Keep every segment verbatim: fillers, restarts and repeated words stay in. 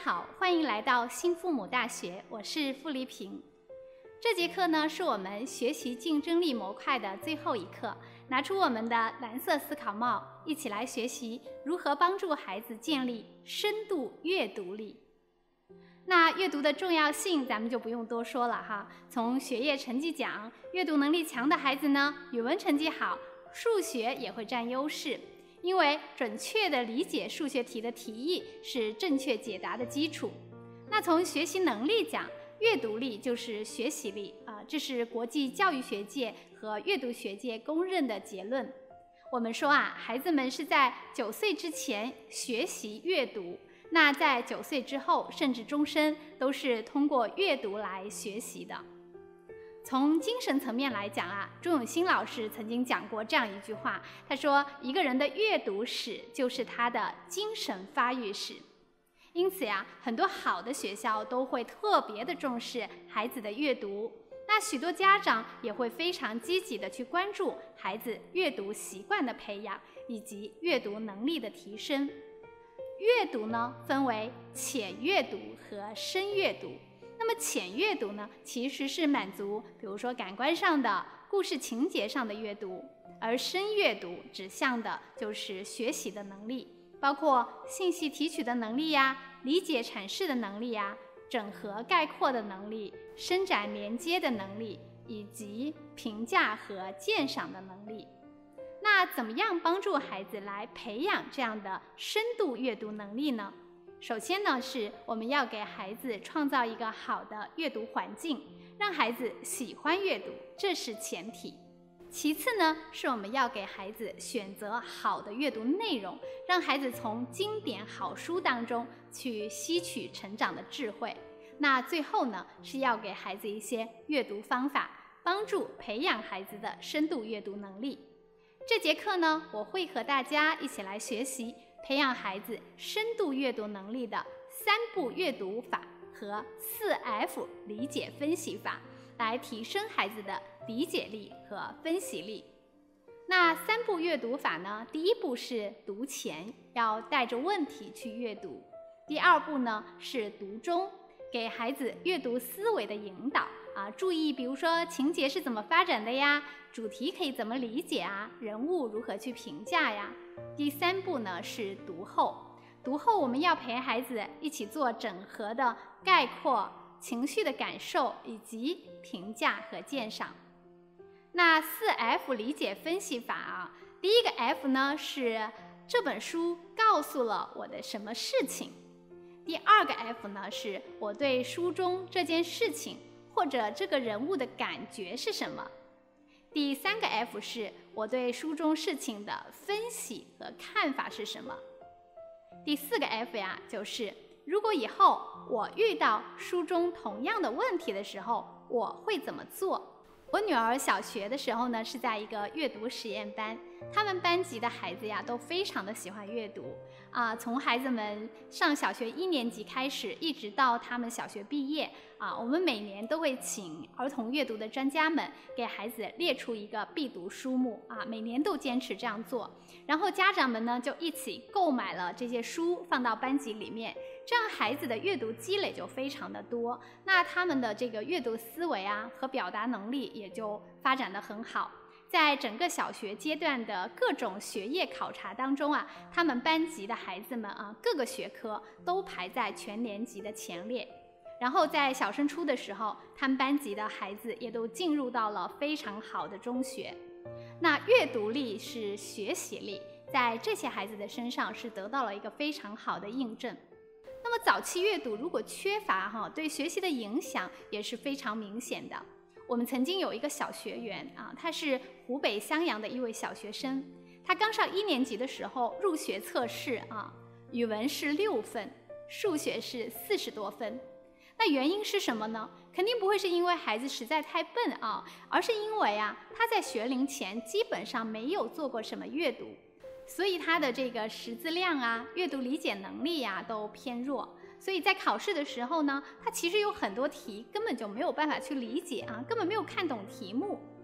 好，欢迎来到新父母大学，我是付丽萍。这节课呢是我们学习竞争力模块的最后一课，拿出我们的蓝色思考帽，一起来学习如何帮助孩子建立深度阅读力。那阅读的重要性咱们就不用多说了哈，从学业成绩讲，阅读能力强的孩子呢，语文成绩好，数学也会占优势。因为准确地理解数学题的题意是正确解答的基础。那从学习能力讲，阅读力就是学习力啊、呃，这是国际教育学界和阅读学界公认的结论。我们说啊，孩子们是在九岁之前学习阅读，那在九岁之后，甚至终身都是通过阅读来学习的。从精神层面来讲啊，朱永新老师曾经讲过这样一句话，他说一个人的阅读史就是他的精神发育史。因此呀，很多好的学校都会特别的重视孩子的阅读，那许多家长也会非常积极的去关注孩子阅读习惯的培养以及阅读能力的提升。阅读呢，分为浅阅读和深阅读。那么浅阅读呢，其实是满足比如说感官上的、故事情节上的阅读，而深阅读指向的就是学习的能力，包括信息提取的能力呀、理解阐释的能力呀、整合概括的能力、伸展连接的能力，以及评价和鉴赏的能力。那怎么样帮助孩子来培养这样的深度阅读能力呢？首先呢，是我们要给孩子创造一个好的阅读环境，让孩子喜欢阅读，这是前提。其次呢，是我们要给孩子选择好的阅读内容，让孩子从经典好书当中去吸取成长的智慧。那最后呢，是要给孩子一些阅读方法，帮助培养孩子的深度阅读能力。这节课呢，我会和大家一起来学习培养孩子深度阅读能力的三步阅读法和四 F 理解分析法，来提升孩子的理解力和分析力。那三步阅读法呢，第一步是读前，要带着问题去阅读；第二步呢是读中，给孩子阅读思维的引导啊，注意比如说情节是怎么发展的呀，主题可以怎么理解啊，人物如何去评价呀。第三步呢是读后，读后我们要陪孩子一起做整合的概括、情绪的感受以及评价和鉴赏。那四 F 理解分析法啊，第一个 F 呢是这本书告诉了我的什么事情，第二个 F 呢是我对书中这件事情或者这个人物的感觉是什么，第三个 F 是我对书中事情的分析和看法是什么。第四个 F 呀，就是如果以后我遇到书中同样的问题的时候，我会怎么做。我女儿小学的时候呢，是在一个阅读实验班，他们班级的孩子呀都非常的喜欢阅读啊，从孩子们上小学一年级开始，一直到他们小学毕业啊，我们每年都会请儿童阅读的专家们给孩子列出一个必读书目啊，每年都坚持这样做，然后家长们呢就一起购买了这些书放到班级里面，这样孩子的阅读积累就非常的多，那他们的这个阅读思维啊和表达能力也就发展得很好。在整个小学阶段的各种学业考察当中啊，他们班级的孩子们啊，各个学科都排在全年级的前列。然后在小升初的时候，他们班级的孩子也都进入到了非常好的中学。那阅读力是学习力，在这些孩子的身上是得到了一个非常好的印证。那么早期阅读如果缺乏哈，对学习的影响也是非常明显的。我们曾经有一个小学员啊，他是湖北襄阳的一位小学生，他刚上一年级的时候入学测试啊，语文是六分，数学是四十多分。那原因是什么呢？肯定不会是因为孩子实在太笨啊，而是因为啊他在学龄前基本上没有做过什么阅读，所以他的这个识字量啊、阅读理解能力呀、啊、都偏弱。所以在考试的时候呢，他其实有很多题根本就没有办法去理解啊，根本没有看懂题目。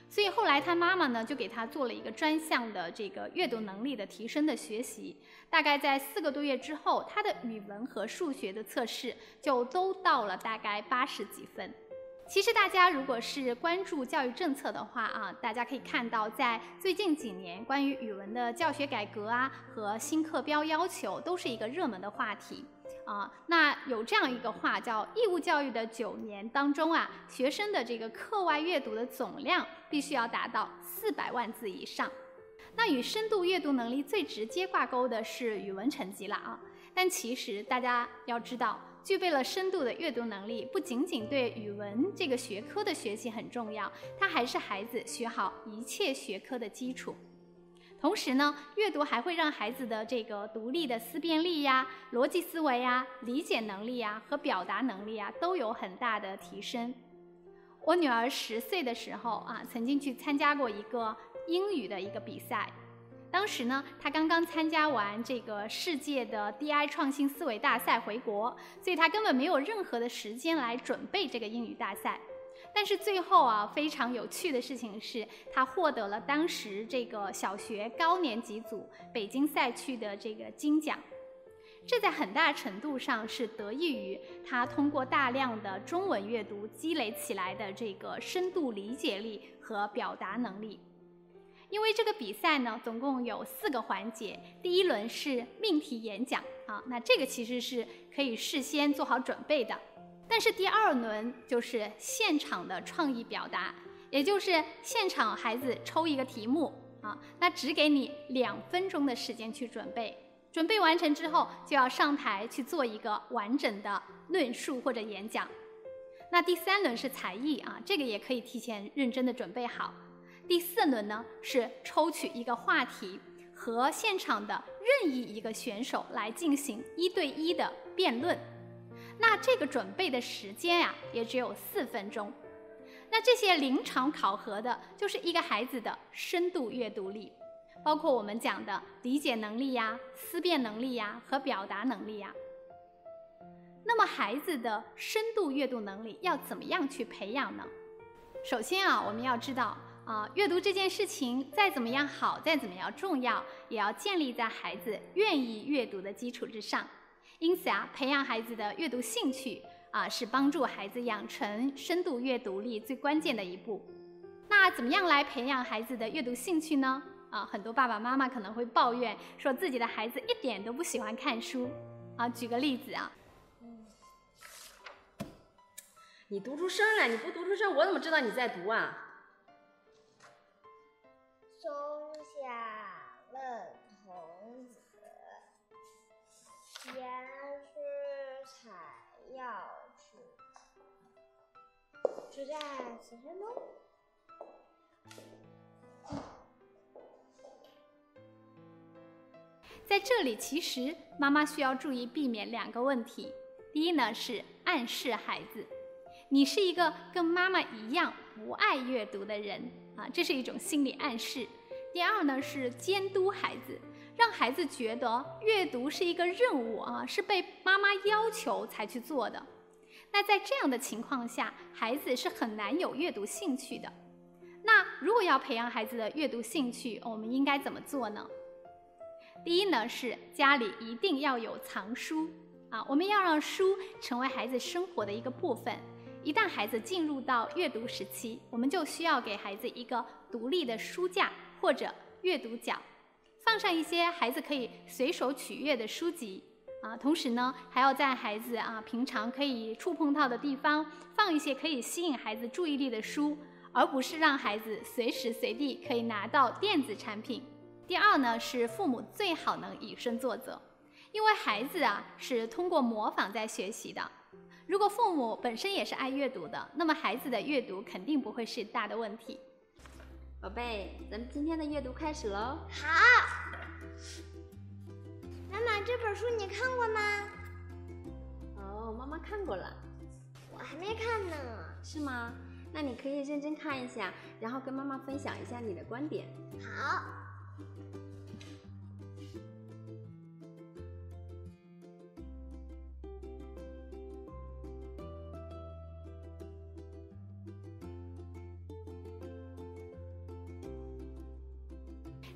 所以后来他妈妈呢就给他做了一个专项的这个阅读能力的提升的学习，大概在四个多月之后，他的语文和数学的测试就都到了大概八十几分。其实大家如果是关注教育政策的话啊，大家可以看到，在最近几年关于语文的教学改革啊和新课标要求都是一个热门的话题。啊，那有这样一个话叫义务教育的九年当中啊，学生的这个课外阅读的总量必须要达到四百万字以上。那与深度阅读能力最直接挂钩的是语文成绩了啊。但其实大家要知道，具备了深度的阅读能力，不仅仅对语文这个学科的学习很重要，它还是孩子学好一切学科的基础。同时呢，阅读还会让孩子的这个独立的思辨力呀、逻辑思维呀、理解能力呀和表达能力啊都有很大的提升。我女儿十岁的时候啊，曾经去参加过一个英语的一个比赛。当时呢，她刚刚参加完这个世界的 D I 创新思维大赛回国，所以她根本没有任何的时间来准备这个英语大赛。但是最后啊，非常有趣的事情是，他获得了当时这个小学高年级组北京赛区的这个金奖。这在很大程度上是得益于他通过大量的中文阅读积累起来的这个深度理解力和表达能力。因为这个比赛呢，总共有四个环节，第一轮是命题演讲啊，那这个其实是可以事先做好准备的。但是第二轮就是现场的创意表达，也就是现场孩子抽一个题目啊，那只给你两分钟的时间去准备，准备完成之后就要上台去做一个完整的论述或者演讲。那第三轮是才艺啊，这个也可以提前认真的准备好。第四轮呢是抽取一个话题，和现场的任意一个选手来进行一对一的辩论。那这个准备的时间呀、啊，也只有四分钟。那这些临场考核的，就是一个孩子的深度阅读力，包括我们讲的理解能力呀、思辨能力呀和表达能力呀。那么孩子的深度阅读能力要怎么样去培养呢？首先啊，我们要知道啊，阅读这件事情再怎么样好，再怎么样重要，也要建立在孩子愿意阅读的基础之上。因此啊，培养孩子的阅读兴趣啊，是帮助孩子养成深度阅读力最关键的一步。那怎么样来培养孩子的阅读兴趣呢？啊，很多爸爸妈妈可能会抱怨说自己的孩子一点都不喜欢看书。啊，举个例子啊， 你读出声来，你不读出声，我怎么知道你在读啊？ 松下问童子。言师采药去，只在此山中。 在这里，其实妈妈需要注意避免两个问题。第一呢，是暗示孩子，你是一个跟妈妈一样不爱阅读的人啊，这是一种心理暗示。第二呢，是监督孩子，让孩子觉得阅读是一个任务啊，是被妈妈要求才去做的。那在这样的情况下，孩子是很难有阅读兴趣的。那如果要培养孩子的阅读兴趣，我们应该怎么做呢？第一呢，是家里一定要有藏书啊，我们要让书成为孩子生活的一个部分。一旦孩子进入到阅读时期，我们就需要给孩子一个独立的书架或者阅读角，放上一些孩子可以随手取阅的书籍啊，同时呢，还要在孩子啊平常可以触碰到的地方放一些可以吸引孩子注意力的书，而不是让孩子随时随地可以拿到电子产品。第二呢，是父母最好能以身作则，因为孩子啊是通过模仿在学习的。如果父母本身也是爱阅读的，那么孩子的阅读肯定不会是大的问题。 宝贝，咱们今天的阅读开始喽。 好。妈妈，这本书你看过吗？ 哦，妈妈看过了。 我还没看呢。 是吗？那你可以认真看一下，然后跟妈妈分享一下你的观点。 好。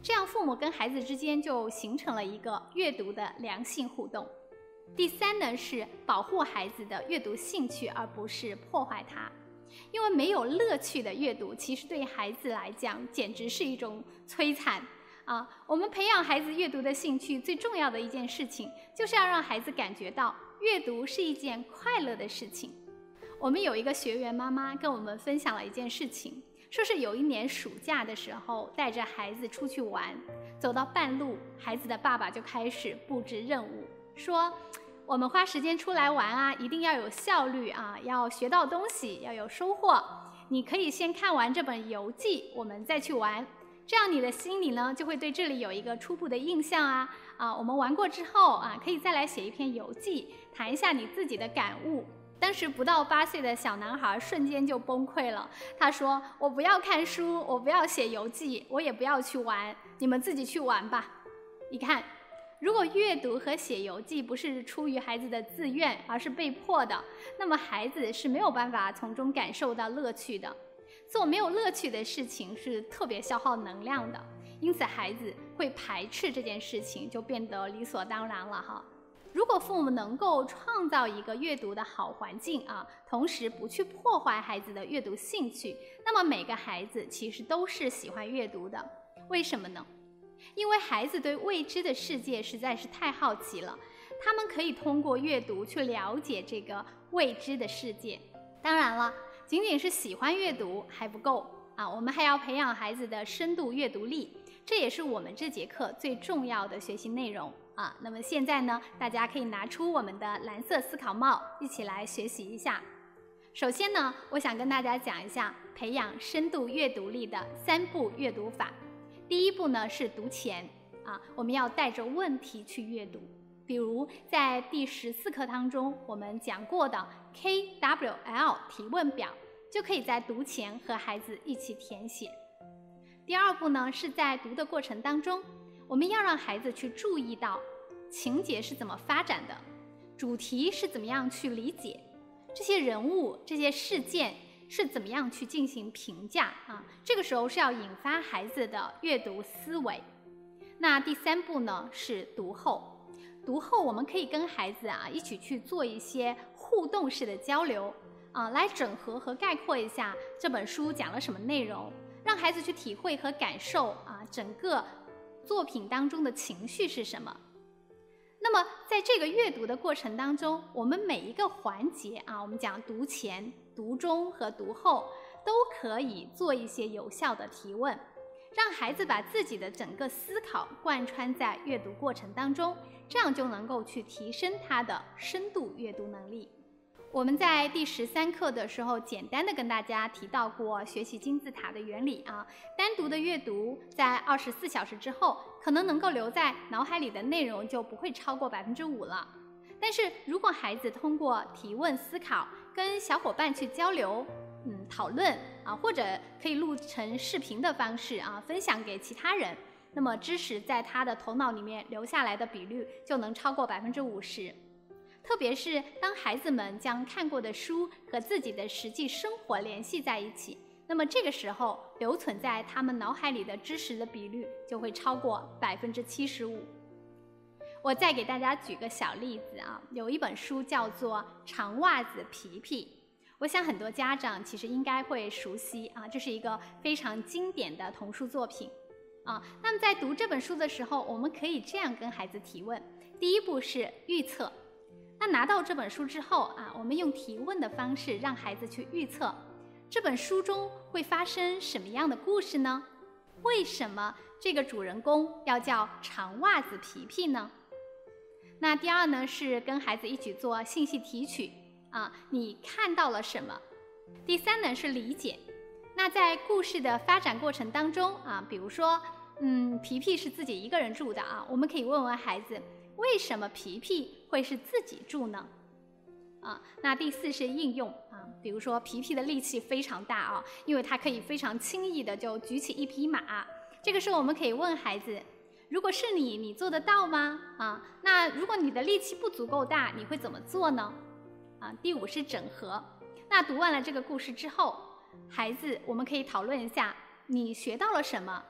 这样父母跟孩子之间就形成了一个阅读的良性互动。第三呢，是保护孩子的阅读兴趣，而不是破坏它。因为没有乐趣的阅读，其实对孩子来讲简直是一种摧残啊！我们培养孩子阅读的兴趣，最重要的一件事情，就是要让孩子感觉到阅读是一件快乐的事情。我们有一个学员妈妈跟我们分享了一件事情，说是有一年暑假的时候，带着孩子出去玩，走到半路，孩子的爸爸就开始布置任务，说我们花时间出来玩啊，一定要有效率啊，要学到东西，要有收获。你可以先看完这本游记，我们再去玩，这样你的心里呢就会对这里有一个初步的印象啊。啊，我们玩过之后啊，可以再来写一篇游记，谈一下你自己的感悟。当时不到八岁的小男孩瞬间就崩溃了，他说：“我不要看书，我不要写游记，我也不要去玩，你们自己去玩吧。”你看，如果阅读和写游记不是出于孩子的自愿，而是被迫的，那么孩子是没有办法从中感受到乐趣的。做没有乐趣的事情是特别消耗能量的，因此孩子会排斥这件事情，就变得理所当然了哈。如果父母能够创造一个阅读的好环境啊，同时不去破坏孩子的阅读兴趣，那么每个孩子其实都是喜欢阅读的。为什么呢？因为孩子对未知的世界实在是太好奇了，他们可以通过阅读去了解这个未知的世界。当然了，仅仅是喜欢阅读还不够啊，我们还要培养孩子的深度阅读力，这也是我们这节课最重要的学习内容啊。那么现在呢，大家可以拿出我们的蓝色思考帽，一起来学习一下。首先呢，我想跟大家讲一下培养深度阅读力的三步阅读法。第一步呢是读前啊，我们要带着问题去阅读。比如在第十四课当中我们讲过的 K W L 提问表，就可以在读前和孩子一起填写。第二步呢是在读的过程当中，我们要让孩子去注意到情节是怎么发展的，主题是怎么样去理解，这些人物这些事件是怎么样去进行评价啊？这个时候是要引发孩子的阅读思维。那第三步呢是读后。读后我们可以跟孩子啊一起去做一些互动式的交流啊，来整合和概括一下这本书讲了什么内容，让孩子去体会和感受啊整个作品当中的情绪是什么。那么在这个阅读的过程当中，我们每一个环节啊，我们讲读前、读中和读后，都可以做一些有效的提问，让孩子把自己的整个思考贯穿在阅读过程当中，这样就能够去提升他的深度阅读能力。我们在第十三课的时候简单的跟大家提到过学习金字塔的原理啊，单独的阅读在二十四小时之后，可能能够留在脑海里的内容就不会超过百分之五了。但是如果孩子通过提问思考，跟小伙伴去交流，嗯，讨论啊，或者可以录成视频的方式啊，分享给其他人，那么知识在他的头脑里面留下来的比率就能超过百分之五十。特别是当孩子们将看过的书和自己的实际生活联系在一起，那么这个时候留存在他们脑海里的知识的比率就会超过百分之七十五。我再给大家举个小例子啊，有一本书叫做《长袜子皮皮》，我想很多家长其实应该会熟悉啊，这是一个非常经典的童书作品啊。那么在读这本书的时候，我们可以这样跟孩子提问。第一步是预测。那拿到这本书之后啊，我们用提问的方式让孩子去预测这本书中会发生什么样的故事呢？为什么这个主人公要叫长袜子皮皮呢？那第二呢是跟孩子一起做信息提取啊，你看到了什么？第三呢是理解。那在故事的发展过程当中啊，比如说嗯，皮皮是自己一个人住的啊，我们可以问问孩子，为什么皮皮会是自己住呢？啊，那第四是应用啊，比如说皮皮的力气非常大啊，因为它可以非常轻易的就举起一匹马。这个时候我们可以问孩子，如果是你，你做得到吗？啊，那如果你的力气不足够大，你会怎么做呢？啊，第五是整合。那读完了这个故事之后，孩子我们可以讨论一下，你学到了什么？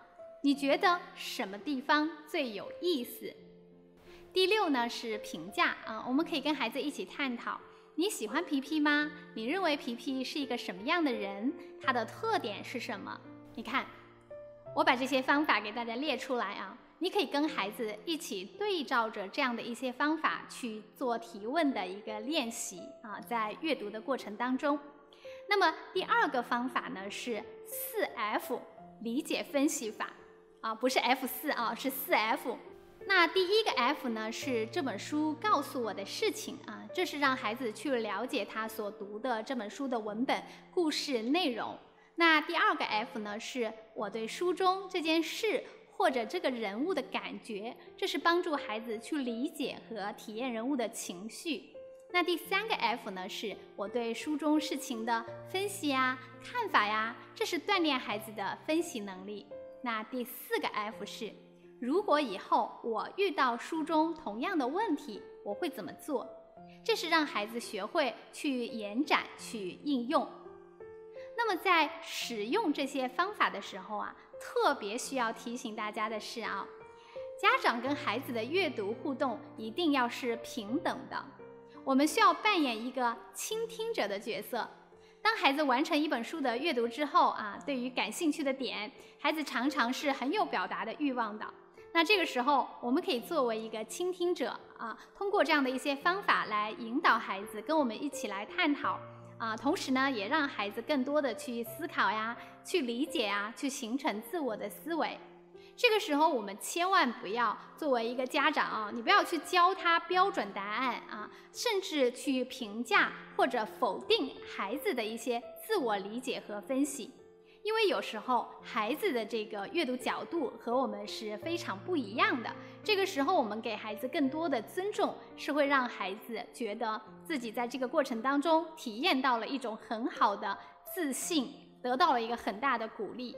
你觉得什么地方最有意思？第六呢是评价啊，我们可以跟孩子一起探讨，你喜欢皮皮吗？你认为皮皮是一个什么样的人？他的特点是什么？你看，我把这些方法给大家列出来啊，你可以跟孩子一起对照着这样的一些方法去做提问的一个练习啊，在阅读的过程当中。那么第二个方法呢是四 F 理解分析法啊，不是 F 四啊，是四 F。那第一个 F 呢是这本书告诉我的事情啊，这是让孩子去了解他所读的这本书的文本、故事内容。那第二个 F 呢是我对书中这件事或者这个人物的感觉，这是帮助孩子去理解和体验人物的情绪。那第三个 F 呢是我对书中事情的分析呀、看法呀，这是锻炼孩子的分析能力。那第四个 F 是如果以后我遇到书中同样的问题，我会怎么做？这是让孩子学会去延展、去应用。那么在使用这些方法的时候啊，特别需要提醒大家的是啊，家长跟孩子的阅读互动一定要是平等的。我们需要扮演一个倾听者的角色。当孩子完成一本书的阅读之后啊，对于感兴趣的点，孩子常常是很有表达的欲望的。那这个时候，我们可以作为一个倾听者啊，通过这样的一些方法来引导孩子跟我们一起来探讨啊，同时呢，也让孩子更多的去思考呀，去理解呀，去形成自我的思维。这个时候，我们千万不要作为一个家长啊，你不要去教他标准答案啊，甚至去评价或者否定孩子的一些自我理解和分析。因为有时候孩子的这个阅读角度和我们是非常不一样的，这个时候我们给孩子更多的尊重，是会让孩子觉得自己在这个过程当中体验到了一种很好的自信，得到了一个很大的鼓励。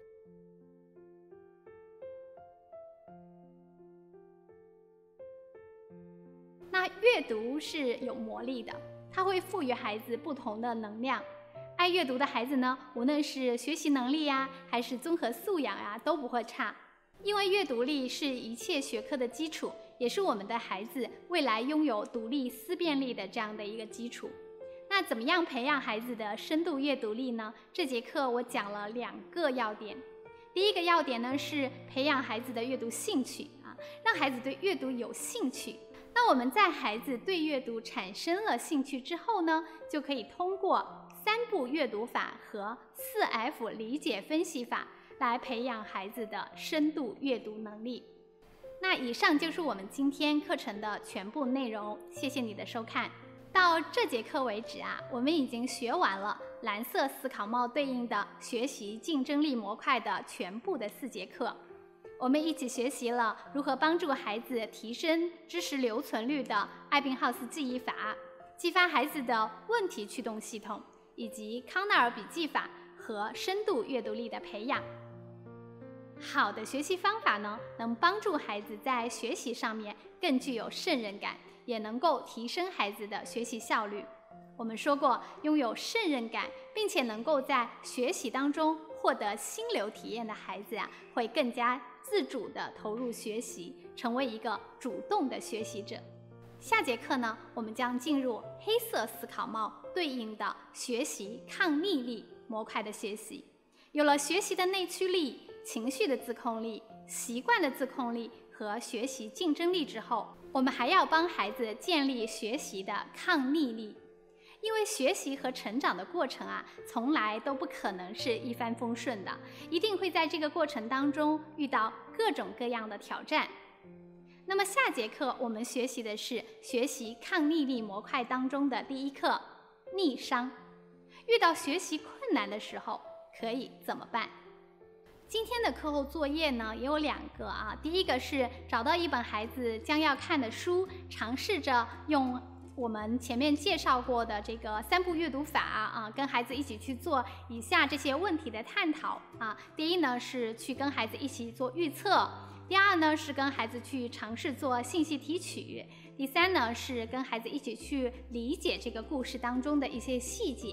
那阅读是有魔力的，它会赋予孩子不同的能量。爱阅读的孩子呢，无论是学习能力呀，还是综合素养呀，都不会差。因为阅读力是一切学科的基础，也是我们的孩子未来拥有独立思辨力的这样的一个基础。那怎么样培养孩子的深度阅读力呢？这节课我讲了两个要点。第一个要点呢是培养孩子的阅读兴趣啊，让孩子对阅读有兴趣。那我们在孩子对阅读产生了兴趣之后呢，就可以通过三步阅读法和四 F 理解分析法来培养孩子的深度阅读能力。那以上就是我们今天课程的全部内容，谢谢你的收看。到这节课为止啊，我们已经学完了蓝色思考帽对应的学习竞争力模块的全部的四节课。我们一起学习了如何帮助孩子提升知识留存率的艾宾浩斯记忆法，激发孩子的问题驱动系统，以及康奈尔笔记法和深度阅读力的培养。好的学习方法呢，能帮助孩子在学习上面更具有胜任感，也能够提升孩子的学习效率。我们说过，拥有胜任感并且能够在学习当中获得心流体验的孩子啊，会更加自主地投入学习，成为一个主动的学习者。下节课呢，我们将进入黑色思考帽对应的学习抗逆力模块的学习。有了学习的内驱力、情绪的自控力、习惯的自控力和学习竞争力之后，我们还要帮孩子建立学习的抗逆力。因为学习和成长的过程啊，从来都不可能是一帆风顺的，一定会在这个过程当中遇到各种各样的挑战。那么下节课我们学习的是学习抗逆力模块当中的第一课——逆商。遇到学习困难的时候，可以怎么办？今天的课后作业呢，也有两个啊。第一个是找到一本孩子将要看的书，尝试着用我们前面介绍过的这个三步阅读法啊，跟孩子一起去做以下这些问题的探讨啊。第一呢是去跟孩子一起做预测，第二呢是跟孩子去尝试做信息提取，第三呢是跟孩子一起去理解这个故事当中的一些细节。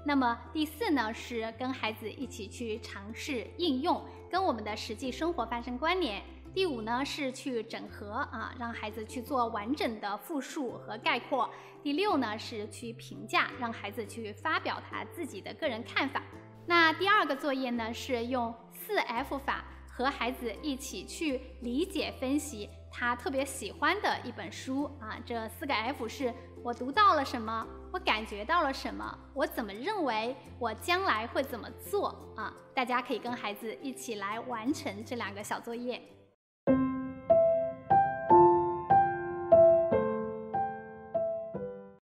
那么第四呢，是跟孩子一起去尝试应用，跟我们的实际生活发生关联。第五呢，是去整合啊，让孩子去做完整的复述和概括。第六呢，是去评价，让孩子去发表他自己的个人看法。那第二个作业呢，是用四 F 法和孩子一起去理解分析他特别喜欢的一本书啊。这四个 F 是我读到了什么，我感觉到了什么，我怎么认为，我将来会怎么做啊？大家可以跟孩子一起来完成这两个小作业。